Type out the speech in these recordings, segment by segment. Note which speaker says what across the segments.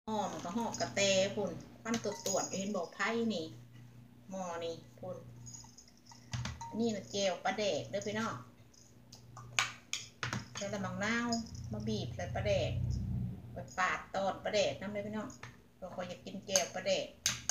Speaker 1: หอมก็หอมกระเตพุ่นควันตรวจเห็นบอกไพ่นี่หมอนี่พุ่นนี่นะเจลปลาแดกเด้อพี่น้องใส่ละมังนาวมาบีบใส่ปลาแดกไปปาดตอนปลาแดกน้ำเลยพี่น้องเราคอยอยากกินเจลปลาแดก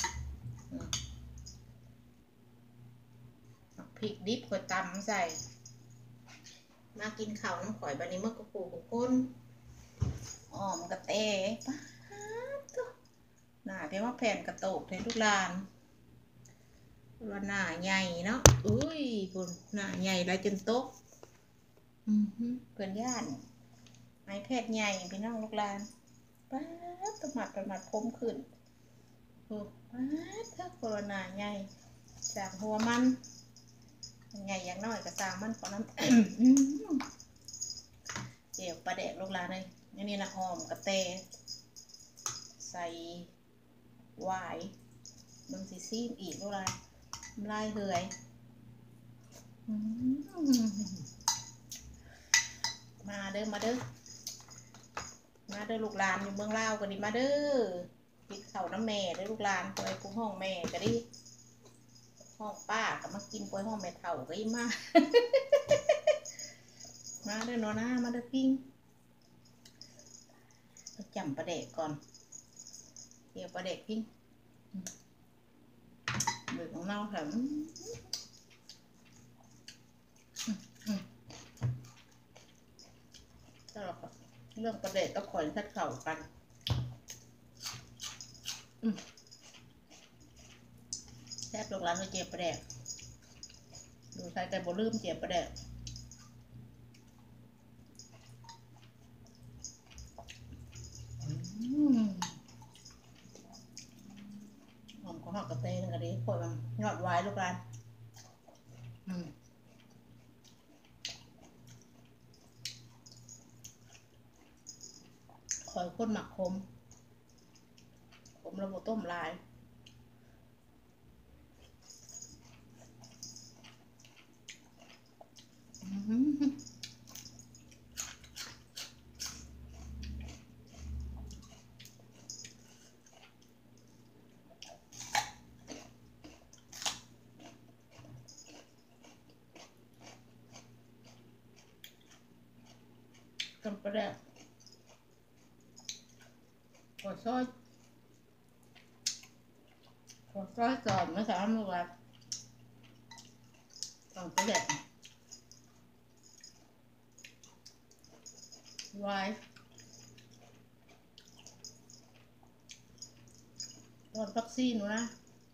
Speaker 1: พริกดิบคอยตำใส่มากินข้าวน้ำข่อยบันนี้เมื่อกระปูกับก้นหอมกระเตป้าหน้าเพียงว่าแผ่นกระโตกในทุกลานว่าหน้าใหญ่เนาะอุ้ยคุณหน้าใหญ่ไรจนโต๊ะเพื่อนญาติไม้แพทย์ใหญ่พี่น้องลูกลานป้าตมัดพมขึ้นโอ้ป้าถ้าโคโรนาใหญ่จากหัวมันใหญ่อย่างน้อยก็สร้างมันพอน้ำเจียวปลาแดกลูกลานเลยนี่นะหอมกระเตใส่หวายมึงสิซีมอีกลูกลานลายเหือยมาเด้อมาเด้อลูกหลานอยู่เมืองลาวกันดิมาเด้อกินข้าวน้ำแม่เด้อลูกหลานไปกุ้งห้องแม่กันดิห้องป้าก็มากินไปห้องแม่เฒ่าก็ยิ่งมามาเด้อเนาะนะมาเด้อปิ้งจำปลาเด็กก่อนเกี่ยวปลาเด็กปิ้งเดือดของเราค่ะเรื่องประเด็กก็คอยทัดเข่ากันแทบลงร้านไปเจียบประเด็กดูใส่ไก่บลืมเจียบประเด็กหอมของหอกกระเตงกันดิคอยมันยอดไว้ลูกหลานคอยข้นหมักคมระบบต้มลายกันไปแล้วขอซอยก่อนไม่สามารถลูกหลานต้องไปแดกไว้ตอนวัคซีนหนูนะ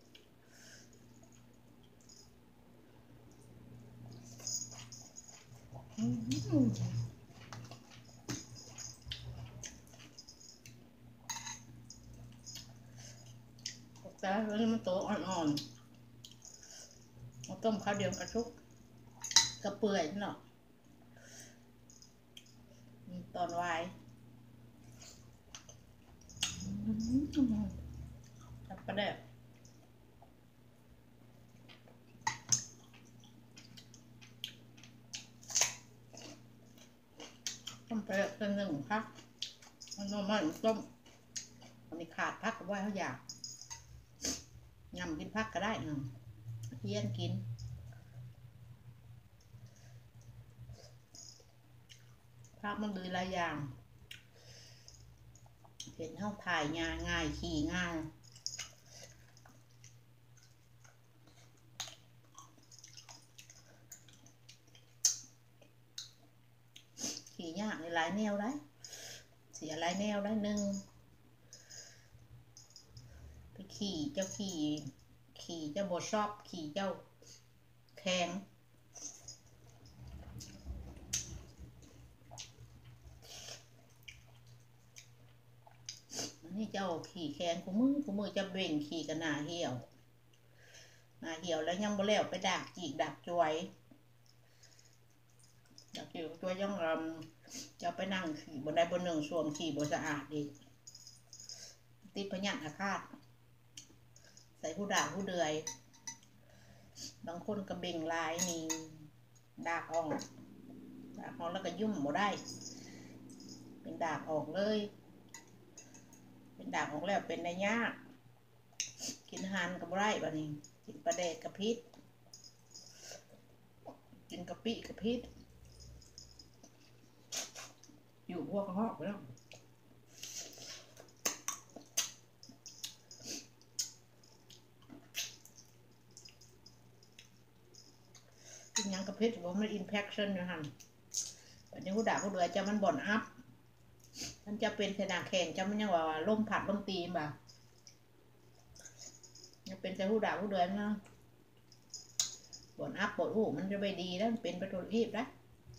Speaker 1: แต่แล้วมันโตอ่อนๆมาต้มข้าวเดียวกระชุกกระเปื่อยเนาะตอนไว้จับประเดี๋ยวต้มไปเป็นหนึ่งพักมันนมันต้มอันนี้ขาดพักก็ว่าเขาอยากยำกินพักก็ได้เนาะเยี่ยนกินพักมันเลยหลายอย่างเห็นเขาถ่ายง่ายขี่ง่ายขี่ยากในหลายแนวได้เสียหลายแนวได้หนึ่งไปขี่เจ้าบชอบขี่เจ้าแข็งนี่เจ้าขี่แข็งกูมือจะเบ่งขี่กันหน้าเหี่ยวแล้วยังบ่แล้วไปดักจีกดักจวยดักจีกจวยยังจะไปนั่งขี่บนใดบนหนึ่งสวมขี่บนสะอาดอีกติดพยัญชนะคาดใส่ผู้ด่าผู้เดือยบางคนกระเบ่งลายนี่ดากออกแล้วก็ยุ่มบ่ได้เป็นดากออกเลยเป็นด่างออกแล้วเป็นได้ยากกินอาหารกับไรบ้านี้กินปลาแดกกับพริษกินกะปิกับพริษอยู่พวกกระหอกแล้วกินยังกระพริษว่ามันอินเฟคชั่นอยู่ฮันวันนี้ผู้ด่าผู้เดือจะมันบ่อนอัพมันจะเป็นสนามแข่งจะมันยังว่าล่มผัดล่มตีมบ่ะยังเป็นแต่ผู้ด่าผู้เดือนะบ่อนอัพบ่อนอู้มันจะไม่ดีแล้วเป็นประตูรีบนะ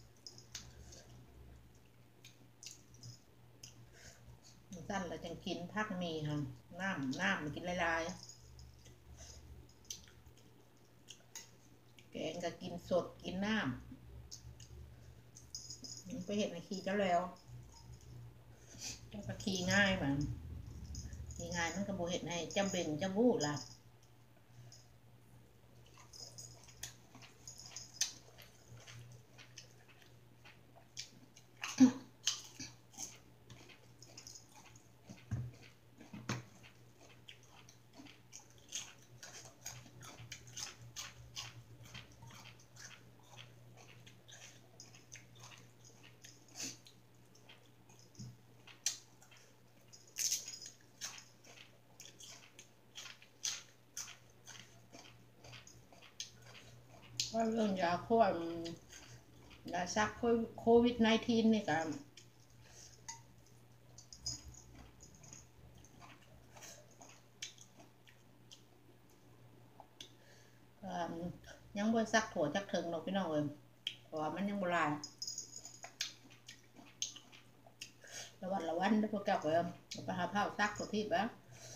Speaker 1: สั้นเราจะกินพักมีค่ะน้ำมันกินลายๆแกงก็กินสดกินน้ำไปเห็นในขี้เจ้าแล้วก็ขี้ง่ายมันขี้ง่ายมันก็บ่เห็นให้จำเป็นจำบูดล่ะว่าเรื่องยาพ่นยาซักโควิด-19นี่กันยังบ่ซักถั่วจักถึงหรอกพี่น้องเอ้ยเพราะว่ามันยังโบราณละวันได้พวกแก้วเอ้ยไปหาผ้าซักตัวที่บ้าง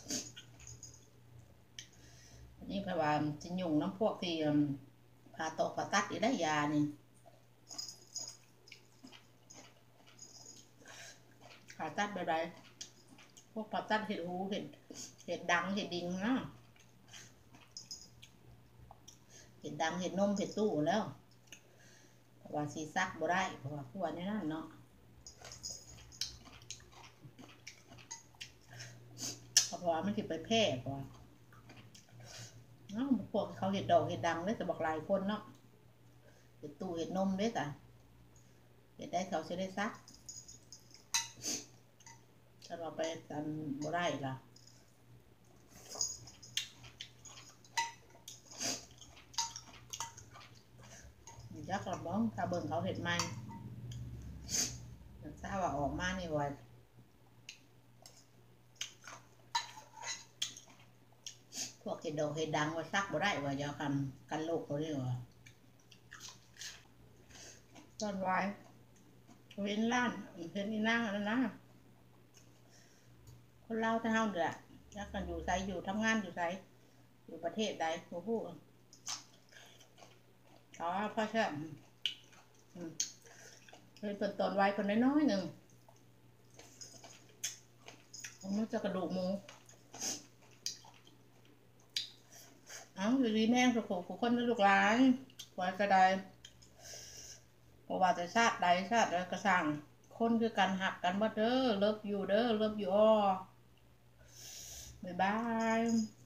Speaker 1: นี่เพราะว่าจะยุ่งน้ำพวกที่ผ่าตกผ่าตัดอีได้ยานี่ผ่าตัดแบบพวกผ่าตัดเห็ดหูเห็ดดังเห็ดดิงนะเห็ดดังเห็ดนมเห็ดตู้แล้วเพราะว่าซีซักบ่ได้เพราะว่าพวกนี้นั่นเนาะเพราะว่ามันติดไปแพร่เพราะว่าพวกเขาเห็ดดอกเห็ดดังได้แต่บอกหลายคนเนาะเห็ดตู้เห็ดนมได้แต่เห็ดได้เขาจะได้ซักถ้าเราไปทำบ่ได้ล่ะยักษ์กระบ้องถ้าเบิ่งเขาเห็ดไหมทราบว่าออกมานี่ว่าพวกเห็ดดอกเห็ดดังว่าซักบ่ได้ว่าจะกันโรคเขาเรียกว่าตอนวายเห็นล้านเห็นอีนางแล้วนะคนเล่าถ้าเฮาเดือดยักกันอยู่ไซอยู่ทำงานอยู่ไซอยู่ประเทศใดโอ้โหอ๋อพ่อเชื่อเป็นตอนไว้คนน้อยๆหนึ่งมันจะกระดูกหมูดีแม่งสุขุมคนลูกหลานไว้ก็ได้เพราะว่าจะชาติใดชาติกระสั่งคนคือกันหักกันบ่เด้อเลิฟอยู่เด้อเลิฟอยู่อ้อบ๊ายบาย